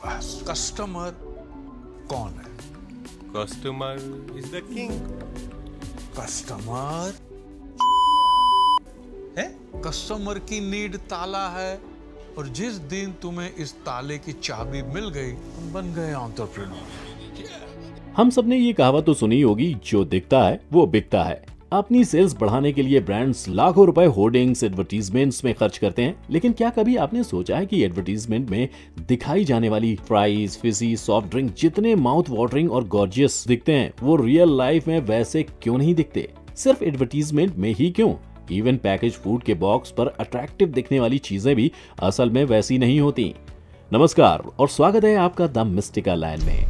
Customer कौन है? Customer is the king. Customer है, कस्टमर की नीड ताला है, और जिस दिन तुम्हें इस ताले की चाबी मिल गई तुम बन गए एंटरप्रेन्योर। हम सबने ये कहावत तो सुनी होगी, जो दिखता है वो बिकता है। अपनी सेल्स बढ़ाने के लिए ब्रांड्स लाखों रुपए होर्डिंग्स, एडवर्टीजमेंट्स में खर्च करते हैं, लेकिन क्या कभी आपने सोचा है कि एडवर्टीजमेंट में दिखाई जाने वाली फ्राइज, फिजी, सॉफ्ट ड्रिंक जितने माउथ वाटरिंग और गॉर्जियस दिखते हैं, वो रियल लाइफ में वैसे क्यों नहीं दिखते? सिर्फ एडवर्टीजमेंट में ही क्यों? इवन पैकेज फूड के बॉक्स पर अट्रैक्टिव दिखने वाली चीजें भी असल में वैसी नहीं होती। नमस्कार और स्वागत है आपका द मिस्टिका लाइन में।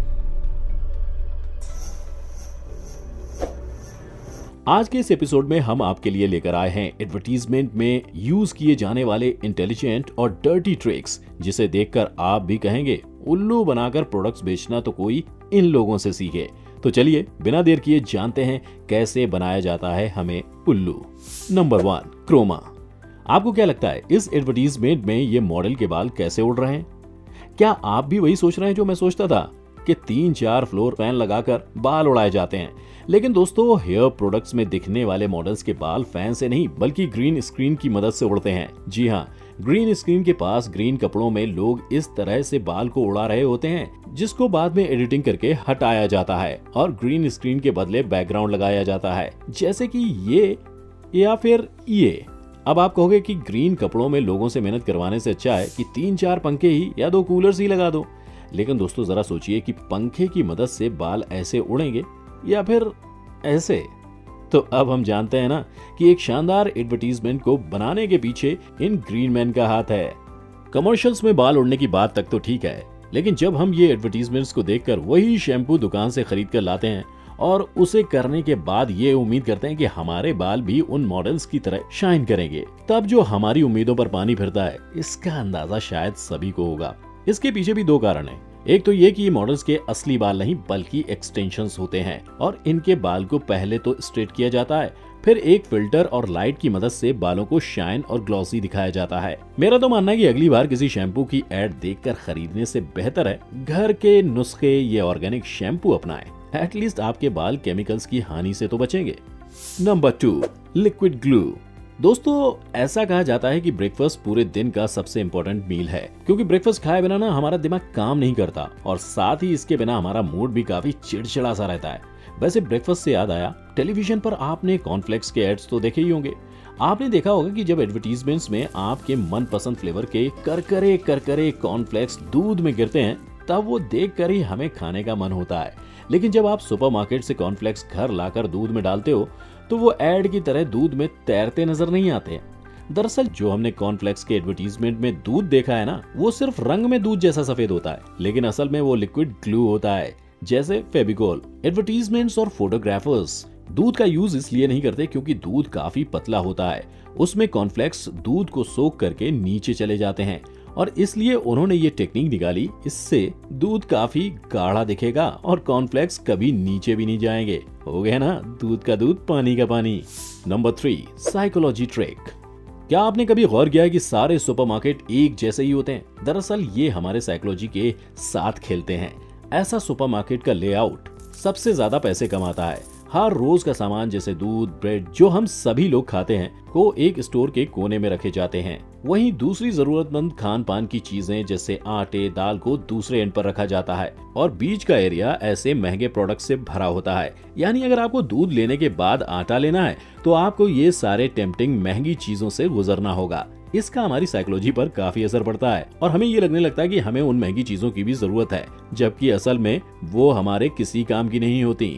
आज के इस एपिसोड में हम आपके लिए लेकर आए हैं एडवर्टीजमेंट में यूज किए जाने वाले इंटेलिजेंट और डर्टी ट्रिक्स, जिसे देखकर आप भी कहेंगे उल्लू बनाकर प्रोडक्ट्स बेचना तो कोई इन लोगों से सीखे। तो चलिए बिना देर किए जानते हैं कैसे बनाया जाता है हमें उल्लू। Number 1, chroma. आपको क्या लगता है इस एडवर्टीजमेंट में ये मॉडल के बाल कैसे उड़ रहे हैं? क्या आप भी वही सोच रहे हैं जो मैं सोचता था कि 3-4 फ्लोर फैन लगाकर बाल उड़ाए जाते हैं? लेकिन दोस्तों, हेयर प्रोडक्ट्स में दिखने वाले मॉडल्स के बाल फैन से नहीं बल्कि ग्रीन स्क्रीन की मदद से उड़ते हैं। जी हाँ, ग्रीन स्क्रीन के पास ग्रीन कपड़ों में लोग इस तरह से बाल को उड़ा रहे होते हैं, जिसको बाद में एडिटिंग करके हटाया जाता है और ग्रीन स्क्रीन के बदले बैकग्राउंड लगाया जाता है, जैसे कि ये या फिर ये। अब आप कहोगे कि ग्रीन कपड़ों में लोगों से मेहनत करवाने से अच्छा है कि 3-4 पंखे ही या 2 कूलर्स ही लगा दो। लेकिन दोस्तों, जरा सोचिए कि पंखे की मदद से बाल ऐसे उड़ेंगे या फिर ऐसे? तो अब हम जानते हैं ना कि एक शानदार एडवर्टीजमेंट को बनाने के पीछे इन ग्रीन मैन का हाथ है। कमर्शियल्स में बाल उड़ने की बात तक तो ठीक है, लेकिन जब हम ये एडवर्टीजमेंट्स को देखकर वही शैम्पू दुकान से खरीद कर लाते हैं और उसे करने के बाद ये उम्मीद करते हैं कि हमारे बाल भी उन मॉडल्स की तरह शाइन करेंगे, तब जो हमारी उम्मीदों पर पानी फिरता है, इसका अंदाजा शायद सभी को होगा। इसके पीछे भी 2 कारण हैं। एक तो ये कि ये मॉडल्स के असली बाल नहीं बल्कि एक्सटेंशंस होते हैं और इनके बाल को पहले तो स्ट्रेट किया जाता है, फिर एक फिल्टर और लाइट की मदद से बालों को शाइन और ग्लॉसी दिखाया जाता है। मेरा तो मानना है कि अगली बार किसी शैम्पू की एड देखकर खरीदने से बेहतर है घर के नुस्खे ये ऑर्गेनिक शैम्पू अपनाएं। एटलीस्ट आपके बाल केमिकल्स की हानि से तो बचेंगे। Number 2, liquid glue. दोस्तों, ऐसा कहा जाता है कि ब्रेकफास्ट पूरे दिन का सबसे इम्पोर्टेंट मील है, क्योंकि ब्रेकफास्ट खाए बिना ना हमारा दिमाग काम नहीं करता और साथ ही इसके बिना हमारा मूड भी काफी चिड़चिड़ा सा रहता है। वैसे ब्रेकफास्ट से याद आया, टेलीविजन पर आपने कॉर्नफ्लेक्स के एड्स तो देखे ही होंगे। आपने देखा होगा कि जब एडवर्टीजमेंट्स में आपके मनपसंद फ्लेवर के करकरे कॉर्नफ्लेक्स दूध में गिरते हैं, तब वो देखकर ही हमें खाने का मन होता है। लेकिन जब आप सुपरमार्केट से कॉर्नफ्लेक्स घर लाकर दूध में डालते हो तो वो एड की तरह दूध में तैरते नजर नहीं आते। दरअसल जो हमने कॉर्नफ्लेक्स के एडवर्टीजमेंट में दूध देखा है ना, वो सिर्फ रंग में दूध जैसा सफेद होता है, लेकिन असल में वो लिक्विड ग्लू होता है, जैसे फेविकोल। एडवर्टीजमेंट्स और फोटोग्राफर्स दूध का यूज इसलिए नहीं करते क्योंकि दूध काफी पतला होता है, उसमें कॉर्नफ्लेक्स दूध को सोख करके नीचे चले जाते हैं और इसलिए उन्होंने ये टेक्निक निकाली। इससे दूध काफी गाढ़ा दिखेगा और कॉर्नफ्लेक्स कभी नीचे भी नहीं जाएंगे। हो गया ना दूध का दूध, पानी का पानी। Number 3, psychology trick. क्या आपने कभी गौर किया है कि सारे सुपरमार्केट एक जैसे ही होते हैं? दरअसल ये हमारे साइकोलॉजी के साथ खेलते हैं। ऐसा सुपरमार्केट का लेआउट सबसे ज्यादा पैसे कमाता है। हर रोज का सामान जैसे दूध, ब्रेड जो हम सभी लोग खाते हैं को एक स्टोर के कोने में रखे जाते हैं। वहीं दूसरी जरूरतमंद खान पान की चीजें जैसे आटे, दाल को दूसरे एंड पर रखा जाता है और बीच का एरिया ऐसे महंगे प्रोडक्ट से भरा होता है। यानी अगर आपको दूध लेने के बाद आटा लेना है तो आपको ये सारे टेम्पटिंग महंगी चीजों से गुजरना होगा। इसका हमारी साइकोलॉजी पर काफी असर पड़ता है और हमें ये लगने लगता है कि हमें उन महंगी चीजों की भी जरूरत है, जबकि असल में वो हमारे किसी काम की नहीं होती।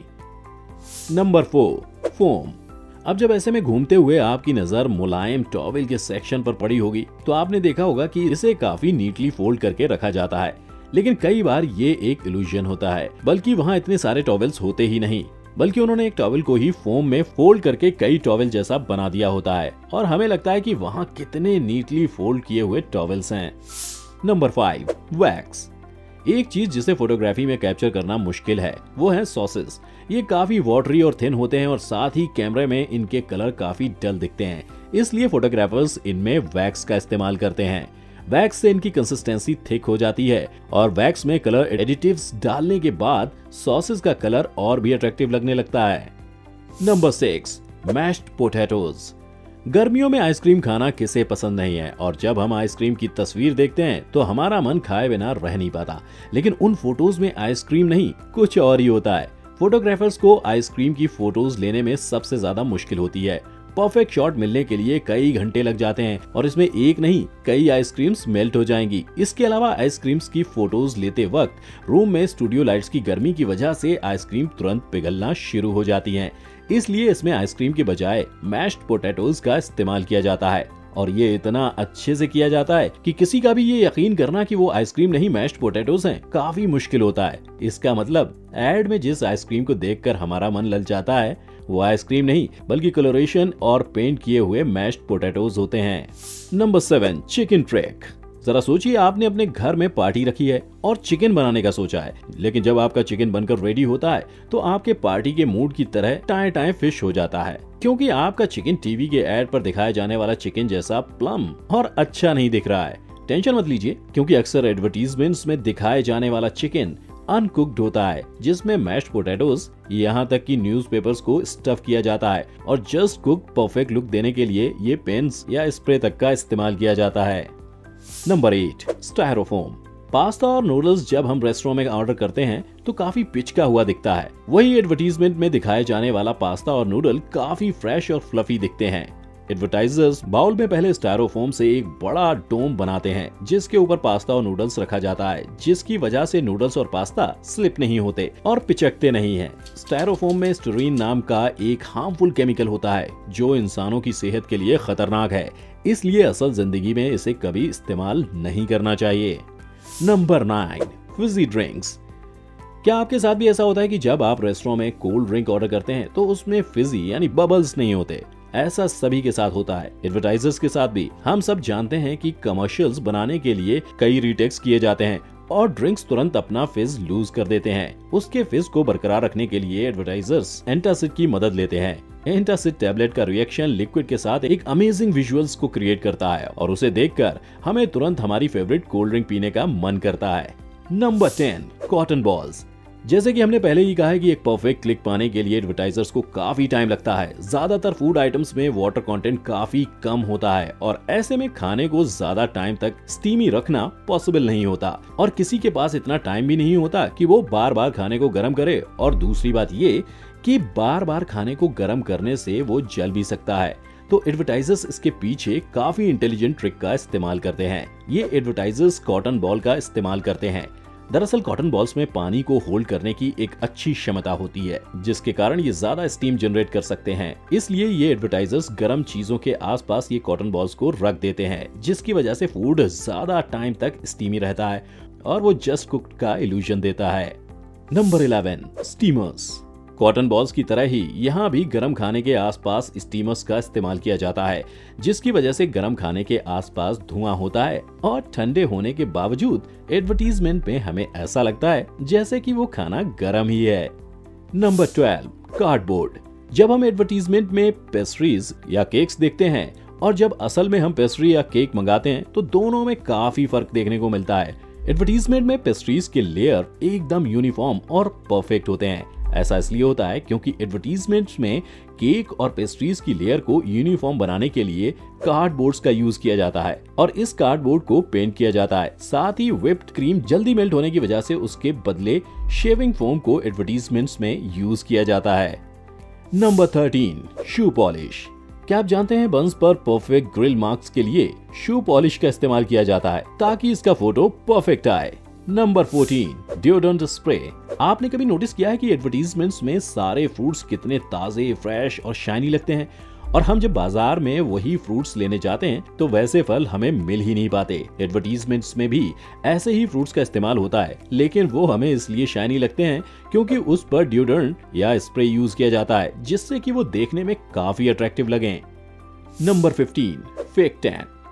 Number 4, foam. अब जब ऐसे में घूमते हुए आपकी नजर मुलायम टॉवेल के सेक्शन पर पड़ी होगी तो आपने देखा होगा कि इसे काफी नीटली फोल्ड करके रखा जाता है, लेकिन कई बार ये एक इल्यूजन होता है, बल्कि वहाँ इतने सारे टॉवेल्स होते ही नहीं, बल्कि उन्होंने एक टॉवेल को ही फोम में फोल्ड करके कई टॉवेल जैसा बना दिया होता है और हमें लगता है कि वहाँ कितने नीटली फोल्ड किए हुए टॉवेल्स हैं। Number 5, wax. एक चीज जिसे फोटोग्राफी में कैप्चर करना मुश्किल है वो है सॉसेस। ये काफी वाटरी और थिन होते हैं और साथ ही कैमरे में इनके कलर काफी डल दिखते हैं, इसलिए फोटोग्राफर्स इनमें वैक्स का इस्तेमाल करते हैं। वैक्स से इनकी कंसिस्टेंसी थिक हो जाती है और वैक्स में कलर एडिटिव्स डालने के बाद सॉसेस का कलर और भी अट्रैक्टिव लगने लगता है। Number 6, mashed potatoes. गर्मियों में आइसक्रीम खाना किसे पसंद नहीं है, और जब हम आइसक्रीम की तस्वीर देखते हैं तो हमारा मन खाए बिना रह नहीं पाता। लेकिन उन फोटोज में आइसक्रीम नहीं, कुछ और ही होता है। फोटोग्राफर्स को आइसक्रीम की फोटोज लेने में सबसे ज्यादा मुश्किल होती है। परफेक्ट शॉट मिलने के लिए कई घंटे लग जाते हैं और इसमें एक नहीं कई आइसक्रीम्स मेल्ट हो जाएंगी। इसके अलावा आइसक्रीम्स की फोटोज लेते वक्त रूम में स्टूडियो लाइट्स की गर्मी की वजह से आइसक्रीम तुरंत पिघलना शुरू हो जाती हैं। इसलिए इसमें आइसक्रीम के बजाय मैश्ड पोटैटोज का इस्तेमाल किया जाता है और ये इतना अच्छे से किया जाता है कि किसी का भी ये यकीन करना कि वो आइसक्रीम नहीं मैश्ड पोटैटोज हैं काफी मुश्किल होता है। इसका मतलब एड में जिस आइसक्रीम को देखकर हमारा मन ललचाता है वो आइसक्रीम नहीं बल्कि कलरेशन और पेंट किए हुए मैश्ड पोटैटोज होते हैं। Number 7, chicken track. जरा सोचिए, आपने अपने घर में पार्टी रखी है और चिकन बनाने का सोचा है, लेकिन जब आपका चिकन बनकर रेडी होता है तो आपके पार्टी के मूड की तरह टाए टाए फिश हो जाता है, क्योंकि आपका चिकन टीवी के एड पर दिखाया जाने वाला चिकन जैसा प्लम और अच्छा नहीं दिख रहा है। टेंशन मत लीजिए, क्योंकि अक्सर एडवर्टीजमेंट्स में दिखाए जाने वाला चिकन अनकुक्ड होता है, जिसमें मैश्ड पोटैटोज यहाँ तक कि न्यूज़पेपर्स को स्टफ किया जाता है और जस्ट कुक परफेक्ट लुक देने के लिए ये पेन्स या स्प्रे तक का इस्तेमाल किया जाता है। Number 8, styrofoam. पास्ता और नूडल्स जब हम रेस्टोरेंट में ऑर्डर करते हैं तो काफी पिचका हुआ दिखता है। वही एडवर्टीजमेंट में दिखाए जाने वाला पास्ता और नूडल काफी फ्रेश और फ्लफी दिखते हैं। एडवर्टाइजर्स बाउल में पहले स्टायरोफोम से एक बड़ा डोम बनाते हैं जिसके ऊपर पास्ता और नूडल्स रखा जाता है, जिसकी वजह से नूडल्स और पास्ता स्लिप नहीं होते और पिचकते नहीं हैं। स्टायरोफोम में स्टीरीन नाम का एक हार्मफुल केमिकल होता है जो इंसानों की सेहत के लिए खतरनाक है, इसलिए असल जिंदगी में इसे कभी इस्तेमाल नहीं करना चाहिए। Number 9, fizzy drinks. क्या आपके साथ भी ऐसा होता है कि जब आप रेस्टोरेंट में कोल्ड ड्रिंक ऑर्डर करते हैं तो उसमें फिजी यानी बबल्स नहीं होते? ऐसा सभी के साथ होता है, एडवर्टाइजर्स के साथ भी। हम सब जानते हैं कि कमर्शियल्स बनाने के लिए कई रीटेक्स किए जाते हैं और ड्रिंक्स तुरंत अपना फिज लूज कर देते हैं। उसके फिज को बरकरार रखने के लिए एडवर्टाइजर्स एंटासिड की मदद लेते हैं। एंटासिड टैबलेट का रिएक्शन लिक्विड के साथ एक अमेजिंग विजुअल्स को क्रिएट करता है और उसे देखकर हमें तुरंत हमारी फेवरेट कोल्ड ड्रिंक पीने का मन करता है। Number 10, cotton balls. जैसे कि हमने पहले ही कहा है कि एक परफेक्ट क्लिक पाने के लिए एडवर्टाइजर्स को काफी टाइम लगता है। ज्यादातर फूड आइटम्स में वाटर कंटेंट काफी कम होता है और ऐसे में खाने को ज्यादा टाइम तक स्टीमी रखना पॉसिबल नहीं होता और किसी के पास इतना टाइम भी नहीं होता कि वो बार बार खाने को गर्म करे। और दूसरी बात ये कि बार बार खाने को गर्म करने से वो जल भी सकता है। तो एडवर्टाइजर्स इसके पीछे काफी इंटेलिजेंट ट्रिक का इस्तेमाल करते हैं। ये एडवर्टाइजर्स कॉटन बॉल का इस्तेमाल करते हैं। दरअसल कॉटन बॉल्स में पानी को होल्ड करने की एक अच्छी क्षमता होती है, जिसके कारण ये ज्यादा स्टीम जनरेट कर सकते हैं। इसलिए ये एडवर्टाइजर्स गर्म चीजों के आसपास ये कॉटन बॉल्स को रख देते हैं, जिसकी वजह से फूड ज्यादा टाइम तक स्टीमी रहता है और वो जस्ट कुक्ड का इल्यूजन देता है। Number 11, steamers. कॉटन बॉल्स की तरह ही यहाँ भी गर्म खाने के आसपास स्टीमर्स का इस्तेमाल किया जाता है, जिसकी वजह से गर्म खाने के आसपास धुआं होता है और ठंडे होने के बावजूद एडवर्टीजमेंट में हमें ऐसा लगता है जैसे कि वो खाना गर्म ही है। Number 12, cardboard. जब हम एडवर्टीजमेंट में पेस्ट्रीज या केक्स देखते हैं और जब असल में हम पेस्ट्री या केक मंगाते हैं तो दोनों में काफी फर्क देखने को मिलता है। एडवर्टीजमेंट में पेस्ट्रीज के लेयर एकदम यूनिफॉर्म और परफेक्ट होते हैं। ऐसा इसलिए होता है क्योंकि एडवर्टीजमेंट्स में केक और पेस्ट्रीज की लेयर को यूनिफॉर्म बनाने के लिए कार्डबोर्ड्स का यूज किया जाता है और इस कार्डबोर्ड को पेंट किया जाता है। साथ ही व्हिप्ड क्रीम जल्दी मेल्ट होने की वजह से उसके बदले शेविंग फोम को एडवर्टीजमेंट्स में यूज किया जाता है। Number 13, shoe polish. क्या आप जानते हैं बंस पर परफेक्ट ग्रिल मार्क्स के लिए शू पॉलिश का इस्तेमाल किया जाता है ताकि इसका फोटो परफेक्ट आए। Number 14, deodorant spray. आपने कभी नोटिस किया है कि एडवर्टीजमेंट्स में सारे फ्रूट्स कितने ताजे, फ्रेश और शाइनी लगते हैं और हम जब बाजार में वही फ्रूट्स लेने जाते हैं तो वैसे फल हमें मिल ही नहीं पाते। एडवर्टीजमेंट्स में भी ऐसे ही फ्रूट्स का इस्तेमाल होता है, लेकिन वो हमें इसलिए शाइनी लगते हैं क्योंकि उस पर डिओड्रेंट या स्प्रे यूज किया जाता है, जिससे कि वो देखने में काफी अट्रैक्टिव लगे। Number 15, fake tan.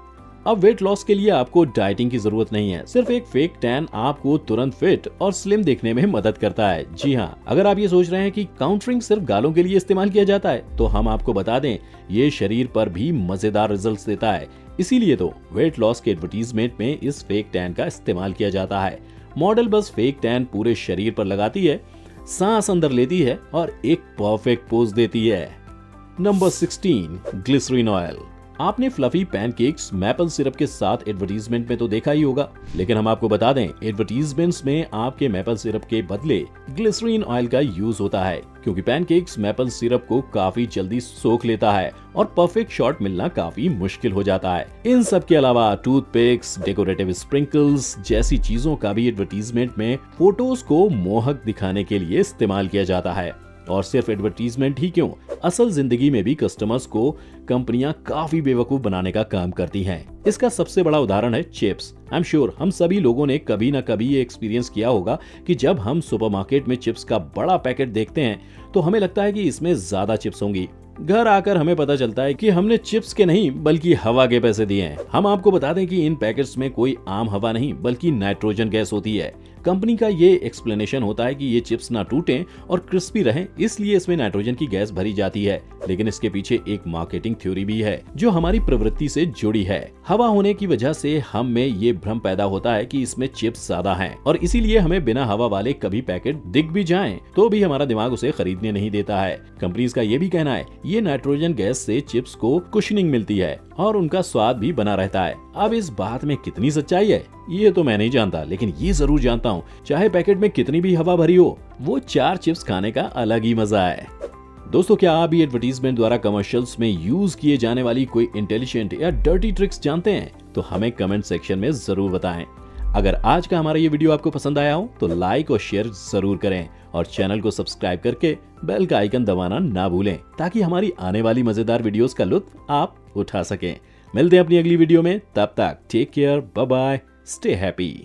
अब वेट लॉस के लिए आपको डाइटिंग की जरूरत नहीं है, सिर्फ एक फेक टैन आपको तुरंत फिट और स्लिम दिखने में मदद करता है। जी हाँ, अगर आप ये सोच रहे हैं कि काउंटरिंग सिर्फ गालों के लिए इस्तेमाल किया जाता है, तो हम आपको बता दें ये शरीर पर भी मजेदार रिजल्ट्स देता है। इसीलिए तो वेट लॉस के एडवर्टीजमेंट में इस फेक टैन का इस्तेमाल किया जाता है। मॉडल बस फेक टैन पूरे शरीर पर लगाती है, सांस अंदर लेती है और एक परफेक्ट पोज देती है। Number 16, glycerine oil. आपने फ्लफी पैनकेक्स मैपल सिरप के साथ एडवर्टीजमेंट में तो देखा ही होगा, लेकिन हम आपको बता दें एडवर्टीजमेंट्स में आपके मैपल सिरप के बदले ग्लिसरीन ऑयल का यूज होता है, क्योंकि पैनकेक्स मैपल सिरप को काफी जल्दी सोख लेता है और परफेक्ट शॉट मिलना काफी मुश्किल हो जाता है। इन सब के अलावा टूथपिक्स, डेकोरेटिव स्प्रिंकल्स जैसी चीजों का भी एडवर्टीजमेंट में फोटोज को मोहक दिखाने के लिए इस्तेमाल किया जाता है। और सिर्फ एडवर्टीजमेंट ही क्यों, असल जिंदगी में भी कस्टमर्स को कंपनियां काफी बेवकूफ बनाने का काम करती हैं। इसका सबसे बड़ा उदाहरण है चिप्स। आई एम श्योर हम सभी लोगों ने कभी ना कभी ये एक्सपीरियंस किया होगा कि जब हम सुपरमार्केट में चिप्स का बड़ा पैकेट देखते हैं तो हमें लगता है कि इसमें ज्यादा चिप्स होंगी। घर आकर हमें पता चलता है कि हमने चिप्स के नहीं बल्कि हवा के पैसे दिए हैं। हम आपको बता दें कि इन पैकेट्स में कोई आम हवा नहीं बल्कि नाइट्रोजन गैस होती है। कंपनी का ये एक्सप्लेनेशन होता है कि ये चिप्स ना टूटें और क्रिस्पी रहें, इसलिए इसमें नाइट्रोजन की गैस भरी जाती है। लेकिन इसके पीछे एक मार्केटिंग थ्योरी भी है जो हमारी प्रवृत्ति से जुड़ी है। हवा होने की वजह से हम में ये भ्रम पैदा होता है कि इसमें चिप्स ज्यादा हैं और इसीलिए हमें बिना हवा वाले कभी पैकेट दिख भी जाएं तो भी हमारा दिमाग उसे खरीदने नहीं देता है। कंपनीज का ये भी कहना है ये नाइट्रोजन गैस से चिप्स को कुशनिंग मिलती है और उनका स्वाद भी बना रहता है। अब इस बात में कितनी सच्चाई है ये तो मैं नहीं जानता, लेकिन ये जरूर जानता हूँ चाहे पैकेट में कितनी भी हवा भरी हो, वो 4 चिप्स खाने का अलग ही मजा है। दोस्तों, क्या आप भी एडवर्टीजमेंट द्वारा कमर्शियल्स में यूज किए जाने वाली कोई इंटेलिजेंट या डर्टी ट्रिक्स जानते हैं तो हमें कमेंट सेक्शन में जरूर बताएं। अगर आज का हमारा ये वीडियो आपको पसंद आया हो तो लाइक और शेयर जरूर करें और चैनल को सब्सक्राइब करके बेल का आइकन दबाना ना भूलें ताकि हमारी आने वाली मजेदार वीडियोस का लुत्फ आप उठा सकें। मिलते हैं अपनी अगली वीडियो में, तब तक take care, bye bye, stay happy.